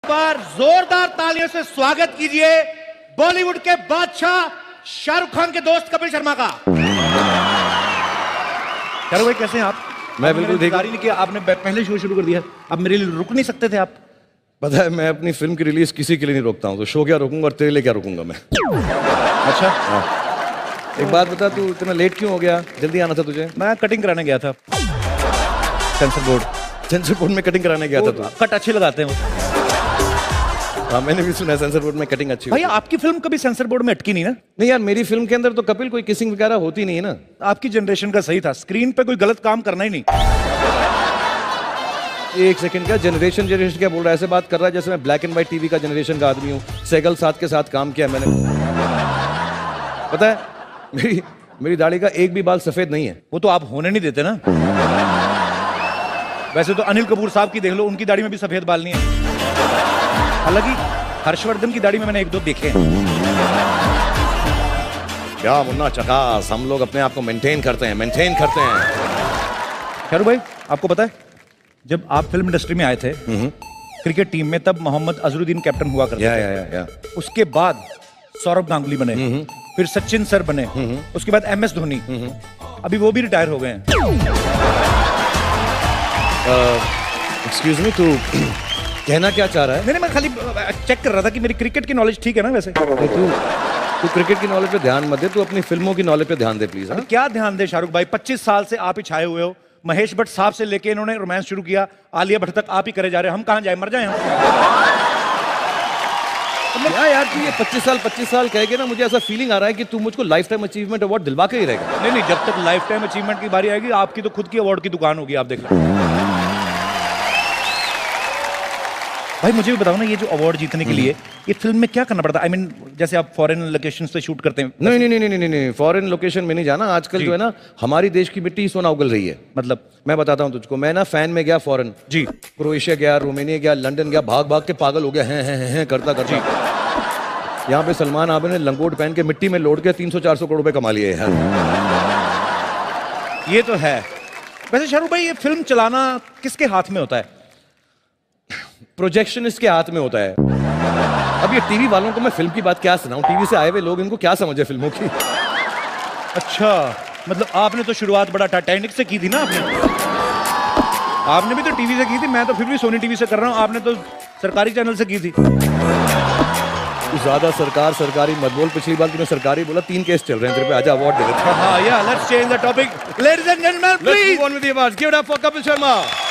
बार जोरदार तालियों से स्वागत कीजिए बॉलीवुड के बादशाह शाहरुख खान के दोस्त कपिल शर्मा का। शाहरुख भाई कैसे हैं आप? मैं बिल्कुल ठीक नहीं किया आपने, पहले शो शुरू कर दिया। अब मेरे लिए रुक नहीं सकते थे आप? पता है मैं अपनी फिल्म की रिलीज किसी के लिए नहीं रोकता हूँ, तो शो क्या रोकूंगा और तेरे लिए क्या रोकूंगा मैं। अच्छा हाँ। एक बात बता, तू इतना लेट क्यों हो गया? जल्दी आना था तुझे। मैं कटिंग कराने गया था सेंसर बोर्ड में कटिंग कराने गया था तू? कट अच्छे लगाते हैं। हाँ मैंने भी सुना है सेंसर बोर्ड में कटिंग अच्छी। भैया आपकी फिल्म कभी सेंसर बोर्ड में अटकी नहीं ना? नहीं यार, मेरी फिल्म के अंदर तो कपिल कोई किसिंग वगैरह होती नहीं है ना। आपकी जनरेशन का सही था, स्क्रीन पे कोई गलत काम करना ही नहीं। एक सेकंड का जनरेशन क्या बोल रहा है? ऐसे बात कर रहा है जैसे मैं ब्लैक एंड व्हाइट टीवी का जनरेशन का आदमी हूँ। सैगल साथ के साथ काम किया मैंने। पता है मेरी दाढ़ी का एक भी बाल सफेद नहीं है। वो तो आप होने नहीं देते ना। वैसे तो अनिल कपूर साहब की देख लो, उनकी दाढ़ी में भी सफेद बाल नहीं है। हालांकि हर्षवर्धन की दाढ़ी में मैंने एक दो देखे हैं। क्या मुन्ना चकास, हम लोग अपने आप को मेंटेन करते हैं। शाहरुख भाई आपको पता है जब आप फिल्म इंडस्ट्री में आए थे क्रिकेट टीम में, तब मोहम्मद अजहरुद्दीन कैप्टन हुआ करते थे। उसके बाद सौरभ गांगुली बने, फिर सचिन सर बने, उसके बाद MS धोनी, अभी वो भी रिटायर हो गए हैं। एक्सक्यूज मी, तू कहना क्या चाह रहा है? नहीं, मैं खाली चेक कर रहा था कि मेरी क्रिकेट की नॉलेज ठीक है ना। वैसे तू क्रिकेट की नॉलेज पे ध्यान मत दे, तू अपनी फिल्मों की नॉलेज पे ध्यान दे प्लीज। क्या ध्यान दे शाहरुख भाई? 25 साल से आप ही छाए हुए हो। महेश भट्ट साहब से लेके इन्होंने रोमांस शुरू किया, आलिया भट्ट तक आप ही करे जा रहे हैं। हम कहां जाए, मर जाए हम? क्या यार तू ये 25 साल कह के ना, मुझे ऐसा फीलिंग आ रहा है कि तू मुझको लाइफ टाइम अचीवमेंट अवार्ड दिलवा के ही रहेगा। नहीं, जब तक लाइफ टाइम अचीवमेंट की बारी आएगी आपकी तो खुद की अवार्ड की दुकान होगी, आप देख लो। भाई मुझे भी बताओ ना, ये जो अवार्ड जीतने के लिए ये फिल्म में क्या करना पड़ता है? I mean, जैसे आप फॉरेन लोकेशन से शूट करते हैं। नहीं, फॉरेन लोकेशन में नहीं जाना। आजकल जो है ना, हमारी देश की मिट्टी सोना उगल रही है। मतलब मैं बताता हूँ तुझको, मैं ना फैन में गया फॉरेन जी, क्रोएशिया गया, रोमानिया गया, लंदन गया, भाग के पागल हो गया हैं करता यहाँ पे सलमान आबे ने लंगोट पहन के मिट्टी में लौट के 300-400 करोड़ रुपए कमा लिए हैं। ये तो है। वैसे शाहरुख भाई ये फिल्म चलाना किसके हाथ में होता है? प्रोजेक्शनिस्ट के हाथ में होता है। अब ये टीवी वालों को मैं फिल्म की बात क्या सुनाऊं? टीवी से आए हुए लोग, इनको क्या समझे फिल्मों की? अच्छा, मतलब आपने तो शुरुआत बड़ा टाइटैनिक से की थी ना। आपने भी तो टीवी से की थी, मैं तो फिर भी सोनी टीवी से कर रहा हूँ। आपने तो सरकारी चैनल से की थी। ज्यादा सरकारी मत बोल। पिछली बार तूने सरकारी बोला, 3 केस चल रहे हैं तेरे पे। आजा अवार्ड दे देते हैं। हाँ, let's change the topic. Ladies and gentleman, please let's move on with the awards. Give it up for Kapil Sharma.